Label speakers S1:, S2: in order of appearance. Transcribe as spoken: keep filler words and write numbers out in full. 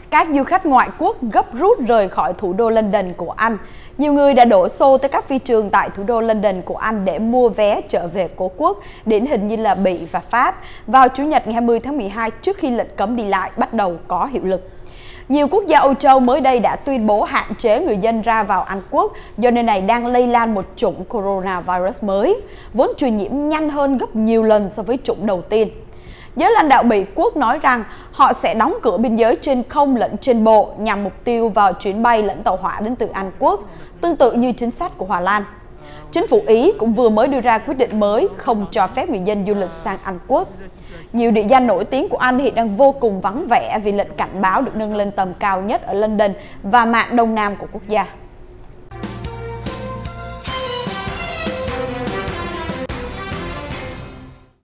S1: Các du khách ngoại quốc gấp rút rời khỏi thủ đô London của Anh. Nhiều người đã đổ xô tới các phi trường tại thủ đô London của Anh để mua vé trở về cố quốc, điển hình như là Bỉ và Pháp, vào Chủ nhật ngày hai mươi tháng mười hai trước khi lệnh cấm đi lại bắt đầu có hiệu lực. Nhiều quốc gia Âu Châu mới đây đã tuyên bố hạn chế người dân ra vào Anh Quốc do nơi này đang lây lan một chủng coronavirus mới, vốn truyền nhiễm nhanh hơn gấp nhiều lần so với chủng đầu tiên. Giới lãnh đạo Bỉ quốc nói rằng họ sẽ đóng cửa biên giới trên không lẫn trên bộ nhằm mục tiêu vào chuyến bay lẫn tàu hỏa đến từ Anh Quốc, tương tự như chính sách của Hà Lan. Chính phủ Ý cũng vừa mới đưa ra quyết định mới không cho phép người dân du lịch sang Anh Quốc. Nhiều địa danh nổi tiếng của Anh hiện đang vô cùng vắng vẻ vì lệnh cảnh báo được nâng lên tầm cao nhất ở London và mạng đông nam của quốc gia.